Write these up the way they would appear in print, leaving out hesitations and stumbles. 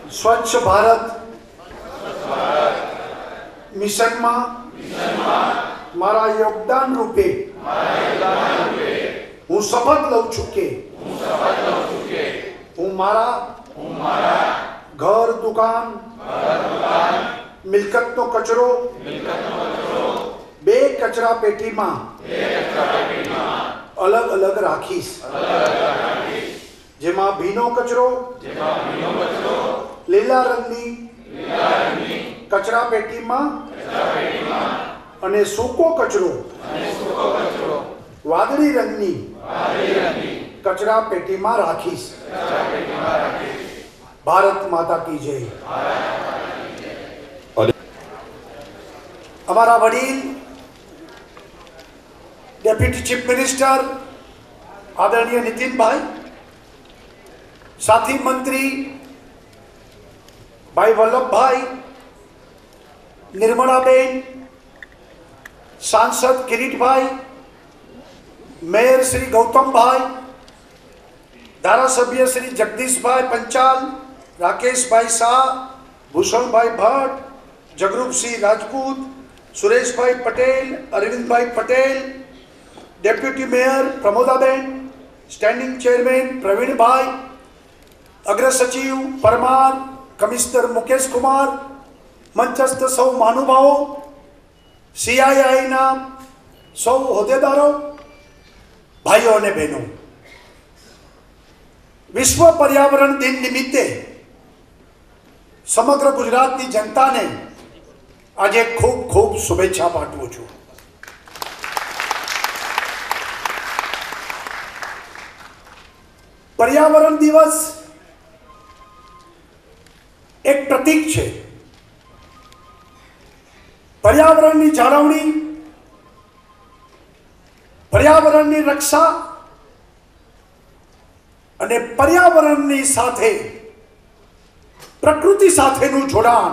स्वच्छ भारत मिशन में मारा योगदान रूपे हूँ शपथ लઉં છું કે हूँ मारा घर दुकान मिलकत नो कचरो बे कचरा पेटी में अलग अलग राखीश जेमा भीनो कचरो લીલા રંગની કચરા પેટીમાં અને સૂકો કચરો વાદળી રંગની કચરા પેટીમાં રાખીશ। ભારત માતા की जय। हमारा वडील डेप्यूटी चीफ मिनिस्टर आदरणीय नितिन भाई, साथी मंत्री भाई वल्लभ भाई, निर्मला बेन, सांसद किरीट भाई, मेयर श्री गौतम भाई, धारासभ्य श्री जगदीश भाई पंचाल, राकेश भाई शाह, भूषण भाई भट्ट, जगरूप सिंह राजपूत, सुरेश भाई Patel, Arvind bhai Patel, deputy mayor Pramoda ben, standing chairman Pravin bhai, अग्र सचिव परमार, कमिश्नर मुकेश कुमार, मंचस्थ सौ महानुभावों, सीआईआई ना सौ होद्देदारों, भाइयों ने बहनों, विश्व पर्यावरण दिन निमित्ते समग्र गुजरात की जनता ने आज खूब खूब शुभेच्छा पाठवुं छुं। पर्यावरण दिवस एक प्रतीक है। पर्यावरण की जाळवणी, पर्यावरण की रक्षा अने पर्यावरण की साथे प्रकृति साथेनु जोडाण,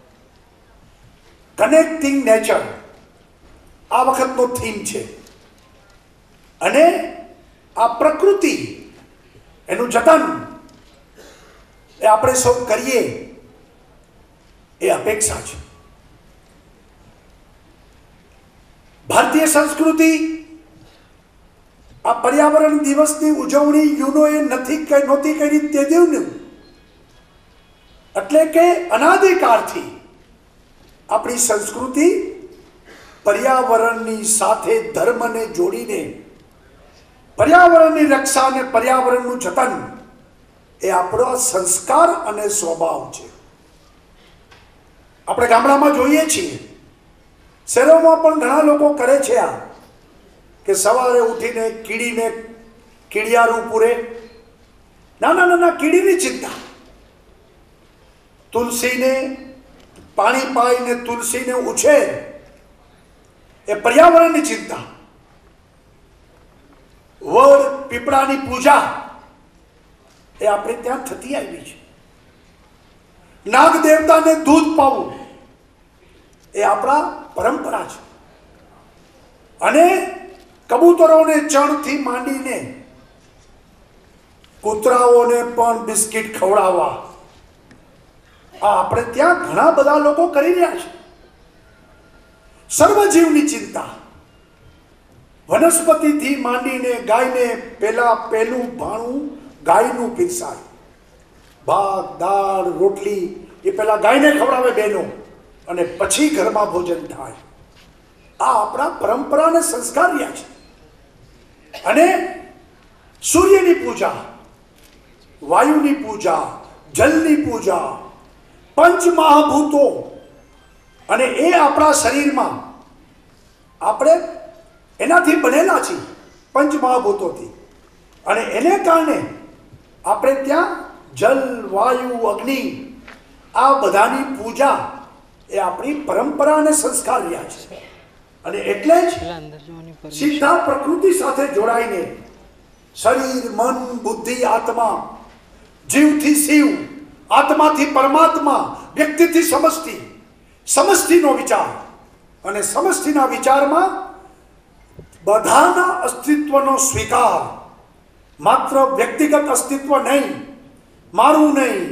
कनेक्टिंग नेचर आ वखतनो थीम है। अने आ प्रकृति एनु जतन ए आपणे सौ करीए ए अपेक्षा है। भारतीय संस्कृति आ पर्यावरण दिवस की उजवणी यूनोए नहोती करी ते दिवसनु, एटले के अनादिकाळथी अपनी संस्कृति पर्यावरणनी साथे धर्मने जोड़ीने पर्यावरणनी रक्षा ने पर्यावरणनु जतन ए आपणो संस्कार अने स्वभाव है। આપણે ગામડામાં જોઈએ છીએ, શહેરોમાં પણ ઘણા લોકો કરે છે આ કે સવારે ઉઠીને કીડીને કીડિયારું પૂરે, નાના નાના કીડીની ચિંતા, તુલસીને પાણી પાઈને તુલસીને ઉછેર એ પર્યાવરણની ચિંતા, વડ પીપળાની પૂજા એ આપણે ત્યાં થતી આવી છે। नाग देवता ने दूध पावू ए आपड़ा परंपरा है। अने कबूतरों ने चण थी मांडी ने कूतराओं ने पण बिस्किट खवड़ावा आ आपणे त्यां घणा बधा लोको करी रह्या छे। सर्वजीवनी चिंता, वनस्पति थी मांडी ने गाय ने पेलू भाणु गायनु पीरसाय, भात दाळ रोटली ये पहला गाय ने खवड़ावे बहनों अने पछी घर में भोजन थाय। आ अपना परंपरा ने संस्कार रह्या छे। अने सूर्यनी पूजा, वायुनी पूजा, जलनी पूजा, पंच महाभूतों अने ए आपणा शरीर में आपणे एनाथी बनेला छे, पंच महाभूतों थी, अने एने कारणे आपणे त्यां जल वायु अग्नि आ बधानी पूजा ए अपनी परंपरा ने संस्कार रह्या छे। अने एटले ज सीधा प्रकृति साथे जोड़ाईने शरीर मन बुद्धि आत्मा, जीव थी शिव, आत्मा थी परमात्मा, व्यक्ति थी समष्टि, समष्टि नो विचार अने समष्टि ना विचार में बधाना अस्तित्व नो स्वीकार, मात्र व्यक्तिगत अस्तित्व नहीं, मारू नहीं,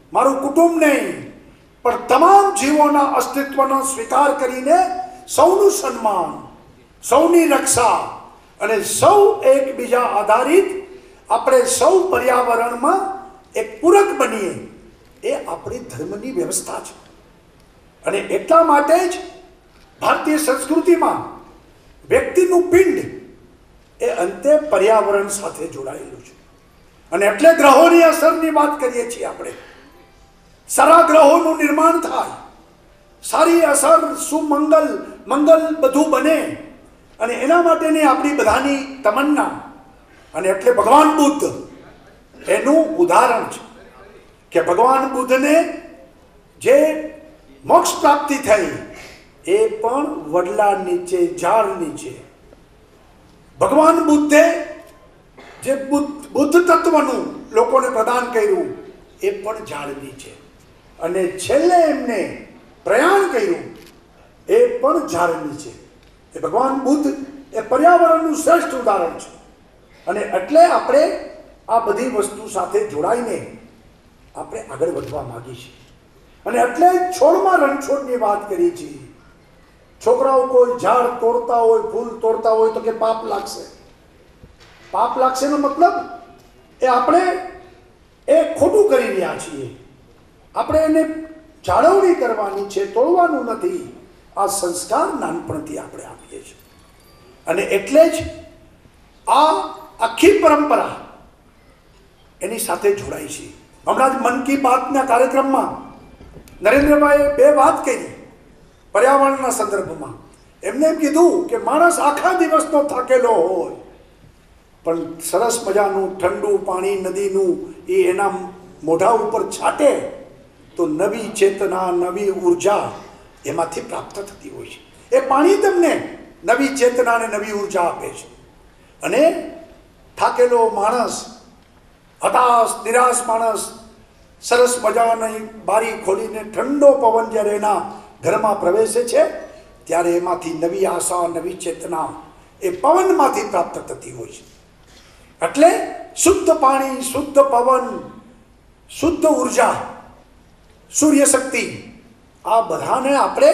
મારું કુટુંબ નહીં, પણ તમામ જીવોના અસ્તિત્વનો સ્વીકાર કરીને સૌનું સન્માન, સૌની રક્ષા અને સૌ એકબીજા આધારિત આપણે સૌ પર્યાવરણમાં એક પૂરક બનીએ, એ આપણી ધર્મની વ્યવસ્થા છે. અને એટલા માટે જ ભારતીય સંસ્કૃતિમાં વ્યક્તિનું પિંડ એ અંતે પર્યાવરણ સાથે જોડાયેલું છે. અને એટલે ગ્રહોની અસરની વાત કરીએ છીએ આપણે. સારા ગ્રહોનું નિર્માણ થાય, સારી અસર, સુમંગલ, મંગલ બધું બને, અને એના માટેની આપણી બધાની તમન્ના. અને એટલે ભગવાન બુદ્ધ એનું ઉદાહરણ છે કે ભગવાન બુદ્ધને જે મોક્ષ પ્રાપ્તિ થઈ એ પણ વડલા નીચે, ઝાડ નીચે. ભગવાન બુદ્ધે જે બુદ્ધ તત્વનું લોકોને પ્રદાન કર્યું એ પણ ઝાડ નીચે. અને છેલ્લે એમને પ્રયાણ કર્યું એ પણ ઝાડ નીચે. એ ભગવાન બુદ્ધ એ પર્યાવરણનું શ્રેષ્ઠ ઉદાહરણ છે. અને એટલે આપણે આ બધી વસ્તુ સાથે જોડાઈને આપણે આગળ વધવા માંગીએ છીએ. અને એટલે છોડમાં રણછોડની વાત કરી છે. છોકરાઓ કોઈ ઝાડ તોડતા હોય, ફૂલ તોડતા હોય તો કે પાપ લાગશે. પાપ લાગશે નો મતલબ એ આપણે એ ખોટું કરી રહ્યા છીએ. આપણે એને જાળવણી કરવાની છે, તોડવાનું નથી. આ સંસ્કાર નાનપણથી આપણે આપીએ છીએ. અને એટલે જ આ આખી પરંપરા એની સાથે જોડાઈ છે. હમણાં જ મન કી બાતના કાર્યક્રમમાં નરેન્દ્રભાઈએ 2 વાત કરી પર્યાવરણના સંદર્ભમાં. એમને એમ કીધું કે માણસ આખા દિવસનો થાકેલો હોય, પણ સરસ મજાનું ઠંડુ પાણી નદીનું એ એના મોઢા ઉપર છાંટે તો નવી ચેતના, નવી ઉર્જા એમાંથી પ્રાપ્ત થતી હોય છે. એ પાણી તમને નવી ચેતના અને નવી ઉર્જા આપે છે. અને થાકેલો માણસ, હતાશ, નિરાશ માણસ સરસ મજાની બારી ખોલીને ઠંડો પવન જ્યારે એના ઘરમાં પ્રવેશે છે ત્યારે એમાંથી નવી આશા, નવી ચેતના એ પવનમાંથી પ્રાપ્ત થતી હોય છે. એટલે શુદ્ધ પાણી, શુદ્ધ પવન, શુદ્ધ ઉર્જા, સૂર્ય શક્તિ, આ બધાને આપણે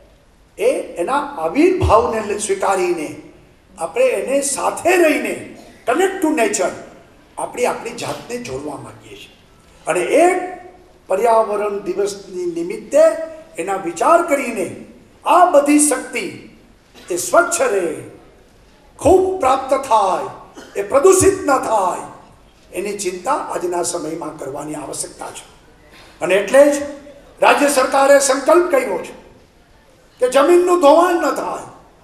એના આવિર્ભાવને સ્વીકારીને આપણે એને સાથે રહીને કનેક્ટ ટુ નેચર આપણી જાતને જોડવા માંગીએ છીએ. અને એક પર્યાવરણ દિવસની નિમિત્તે એના વિચાર કરીને આ બધી શક્તિ એ સ્વચ્છ રહે, ખૂબ પ્રાપ્ત થાય, એ પ્રદૂષિત ન થાય, એની ચિંતા આજના સમયમાં કરવાની આવશ્યકતા છે. અને એટલે જ રાજ્ય સરકારે સંકલ્પ કર્યો છે કે જમીનનું ધોવાણ ન થાય,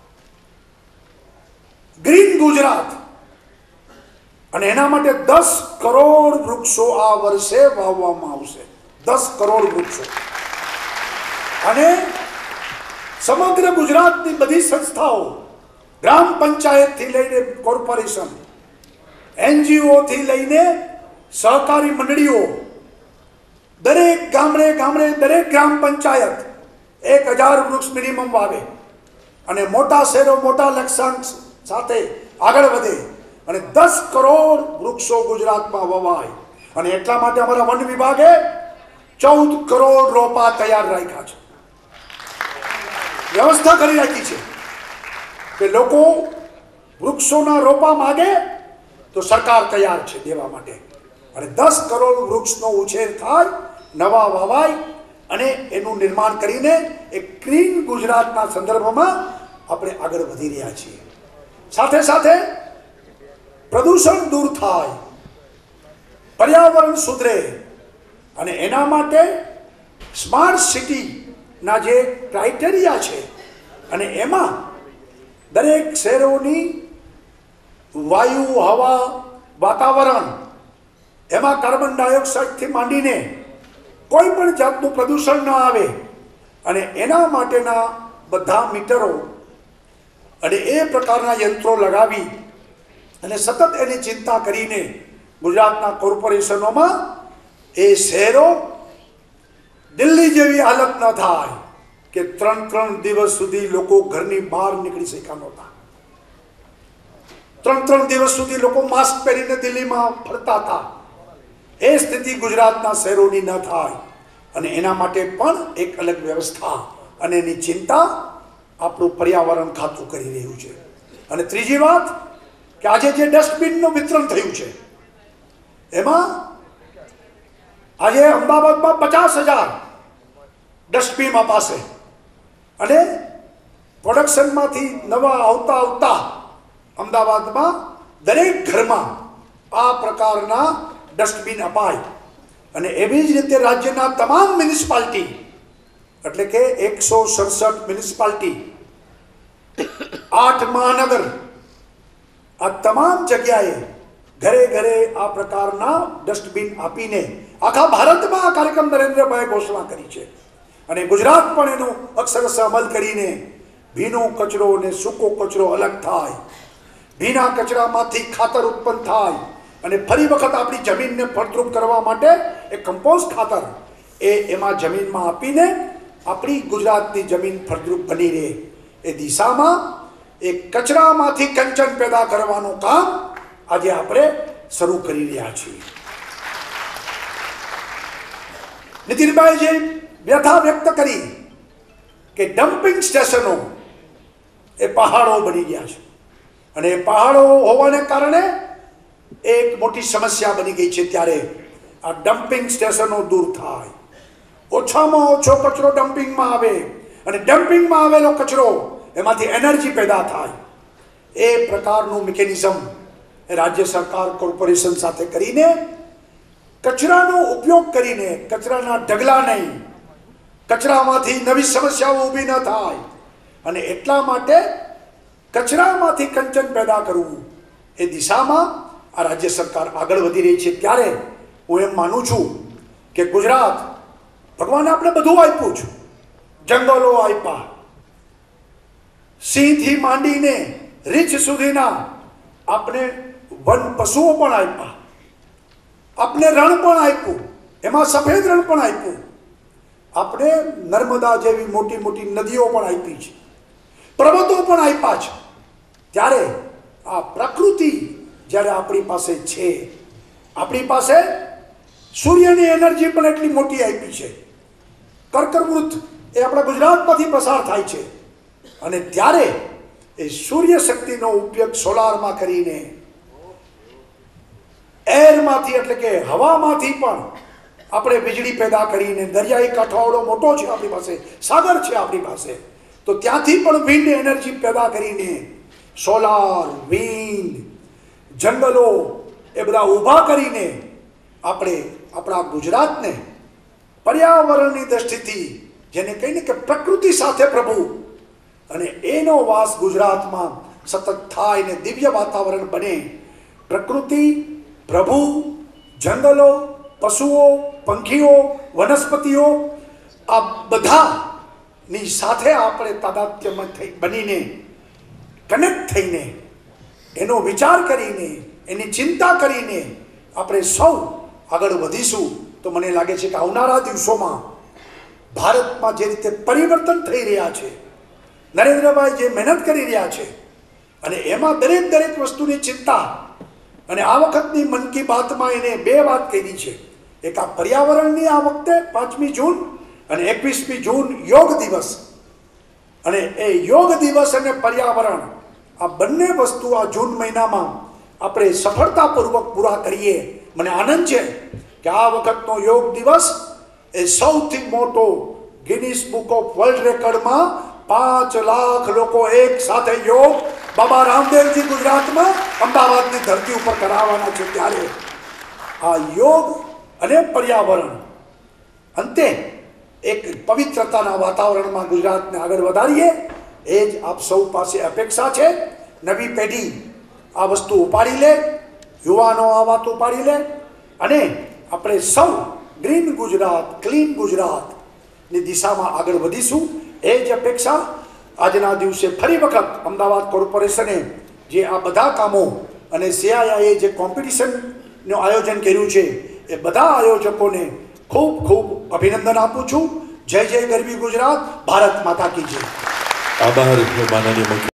ગ્રીન ગુજરાત. અને એના માટે 10 કરોડ વૃક્ષો આ વર્ષે વાવવામાં આવશે. 10 કરોડ વૃક્ષો. અને સમગ્ર ગુજરાતની બધી સંસ્થાઓ, ગ્રામ પંચાયતથી લઈને કોર્પોરેશન, NGOથી લઈને સહકારી મંડળીઓ, દરેક ગામડે ગામડે, દરેક ગ્રામ પંચાયત 1000 વૃક્ષ મિનિમમ વાવે. અને મોટા શહેરો મોટા લક્ષ્યાંક સાથે આગળ વધે અને 10 કરોડ વૃક્ષો ગુજરાતમાં વવાય. અને એટલા માટે અમારા વન વિભાગે 14 કરોડ રોપા તૈયાર રાખ્યા છે. વ્યવસ્થા કરી રાખી છે કે લોકો વૃક્ષોના રોપા માગે તો સરકાર તૈયાર છે દેવા માટે. અને 10 કરોડ વૃક્ષનો ઉછેર થાય, નવા વાવાય અને એનું નિર્માણ કરીને એક ક્લીન ગુજરાતના સંદર્ભમાં આપણે આગળ વધી રહ્યા છીએ. સાથે સાથે પ્રદૂષણ દૂર થાય, પર્યાવરણ સુધરે. અને એના માટે સ્માર્ટ સિટીના જે ક્રાઇટેરિયા છે અને એમાં દરેક શહેરોની વાયુ, હવા, વાતાવરણ એમાં કાર્બન ડાયોક્સાઇડથી માંડીને કોઈ પણ જાતનું પ્રદૂષણ ન આવે અને એના માટેના બધા મીટરો અને એ પ્રકારના યંત્રો લગાવી અને સતત એની ચિંતા કરીને ગુજરાતના કોર્પોરેશનોમાં એ શહેરો દિલ્હી જેવી હાલત ન થાય કે 3 દિવસ સુધી લોકો ઘરની બહાર નીકળી શક્યા નહોતા. 3 દિવસ સુધી લોકો માસ્ક પહેરીને દિલ્હીમાં ફરતા હતા. એ સ્થિતિ ગુજરાતના શહેરોની ન થાય અને એના માટે પણ એક અલગ વ્યવસ્થા અને એની ચિંતા આપણું પર્યાવરણ ખાતું કરી રહ્યું છે. અને ત્રીજી વાત કે આજે જે ડસ્ટબિનનું વિતરણ થયું છે એમાં આજે અમદાવાદમાં 50,000 ડસ્ટબિન અપાશે અને પ્રોડક્શનમાંથી નવા આવતા અમદાવાદમાં દરેક ઘરમાં આ પ્રકારના ડસ્ટબિન અપાય. અને એવી જ રીતે રાજ્યના તમામ મ્યુનિસિપાલિટી એટલે કે 167 મ્યુનિસિપાલિટી 8 મહાનગર આ તમામ જગ્યાએ ઘરે ઘરે આ પ્રકારના ડસ્ટબિન આપીને આખા ભારતમાં આ કાર્યક્રમ નરેન્દ્રભાઈએ ઘોષણા કરી છે. અને ગુજરાત પણ એનો અક્ષરશઃ અમલ કરીને ભીનો કચરો અને સૂકો કચરો અલગ થાય, ભીના કચરામાંથી ખાતર ઉત્પન્ન થાય અને ફરી વખત આપણી જમીનને ફળદ્રુપ કરવા માટે એક કમ્પોસ્ટ ખાતર એમાં જમીનમાં આપીને આપણી ગુજરાતની જમીન ફળદ્રુપ બની રહે એ દિશામાં એક કચરામાંથી કંચન પેદા કરવાનું કામ આજે આપણે શરૂ કરી રહ્યા છીએ. નીતિનભાઈ જે વ્યથા વ્યક્ત કરી કે ડમ્પિંગ સ્ટેશનો એ પહાડો બની ગયા છે અને એ પહાડો હોવાને કારણે એક મોટી સમસ્યા બની ગઈ છે. ત્યારે આ ડમ્પિંગ સ્ટેશનો દૂર થાય, ઓછામાં ઓછો કચરો ડમ્પિંગમાં આવે અને ડમ્પિંગમાં આવેલો કચરો એમાંથી એનર્જી પેદા થાય એ પ્રકારનું મિકેનિઝમ રાજ્ય સરકાર કોર્પોરેશન સાથે કરીને કચરાનો ઉપયોગ કરીને કચરાના ઢગલા નહીં, કચરામાંથી નવી સમસ્યાઓ ઊભી ન થાય અને એટલા માટે કચરામાંથી કંચન પેદા કરવું એ દિશામાં આ રાજ્ય સરકાર આગળ વધી રહી છે. ત્યારે હું એમ માનું છું કે ગુજરાત ભગવાને આપણે બધું આપ્યું છે, જંગલો આપ્યા, સિંહથી માંડીને રીંછ સુધીના આપણે વન પશુઓ પણ આપ્યા, આપણે રણ પણ આપ્યું, એમાં સફેદ રણ પણ આપ્યું, આપણે નર્મદા જેવી મોટી મોટી નદીઓ પણ આપી છે, પર્વતો પણ આપ્યા છે. ત્યારે આ પ્રકૃતિ જ્યારે આપણી પાસે છે, આપણી પાસે સૂર્યની એનર્જી પણ એટલી મોટી આપી છે, કર્કવૃત એ આપણા ગુજરાતમાંથી પસાર થાય છે અને ત્યારે એ સૂર્ય શક્તિનો ઉપયોગ સોલારમાં કરીને એરમાંથી એટલે કે હવામાંથી પણ આપણે વીજળી પેદા કરીને, દરિયાઈ કાંઠાવાળો મોટો છે આપણી પાસે, સાગર છે આપણી પાસે, તો ત્યાંથી પણ વિન્ડ એનર્જી પેદા કરીને સોલાર, વિન્ડ, જંગલો એ બધા ઊભા કરીને આપણે આપણા ગુજરાતને પર્યાવરણની દ્રષ્ટિથી જેને કહીને કે પ્રકૃતિ સાથે પ્રભુ અને એનો વાસ ગુજરાતમાં સતત થાય ને દિવ્ય વાતાવરણ બને. પ્રકૃતિ, પ્રભુ, જંગલો, પશુઓ, પંખીઓ, વનસ્પતિઓ આ બધાની સાથે આપણે તાદાત્મ્ય બનીને કનેક્ટ થઈને એનો વિચાર કરીને એની ચિંતા કરીને આપણે સૌ આગળ વધીશું તો મને લાગે છે કે આવનારા દિવસોમાં ભારતમાં જે રીતે પરિવર્તન થઈ રહ્યા છે, નરેન્દ્રભાઈ જે મહેનત કરી રહ્યા છે અને એમાં દરેક વસ્તુની ચિંતા અને આ વખતની મન કી બાતમાં એને 2 વાત કરી છે. એક આ પર્યાવરણની આ વખતે 5મી જૂન અને 21મી જૂન યોગ દિવસ, અને એ યોગ દિવસ અને પર્યાવરણ આ બંને વસ્તુ આ જૂન મહિનામાં આપણે સફળતાપૂર્વક પૂરા કરીએ. મને આનંદ છે કે આ વખતનો યોગ દિવસ એ સૌથી મોટો ગિનિસ બુક ઓફ વર્લ્ડ રેકોર્ડમાં 5 લાખ લોકો એક સાથે યોગ બાબા રામદેવજી ગુજરાતમાં અમદાવાદની ધરતી ઉપર કરાવવાના છે. ત્યારે આ યોગ અને પર્યાવરણ અંતે એક પવિત્રતાના વાતાવરણમાં ગુજરાતને આગળ વધારીએ એ જ આપ સૌ પાસે અપેક્ષા છે. નવી પેઢી આ વસ્તુ ઉપાડી લે, યુવાનો આ વાત ઉપાડી લે અને આપણે સૌ ગ્રીન ગુજરાત, ક્લીન ગુજરાતની દિશામાં આગળ વધીશું એ જ અપેક્ષા. આજના દિવસે ફરી વખત અમદાવાદ કોર્પોરેશને જે આ બધા કામો અને સીઆઈઆઈએ જે કોમ્પિટિશનનું આયોજન કર્યું છે એ બધા આયોજકોને ખૂબ ખૂબ અભિનંદન આપું છું. જય જય ગરવી ગુજરાત, ભારત માતા કી જય. આભાર માનનીય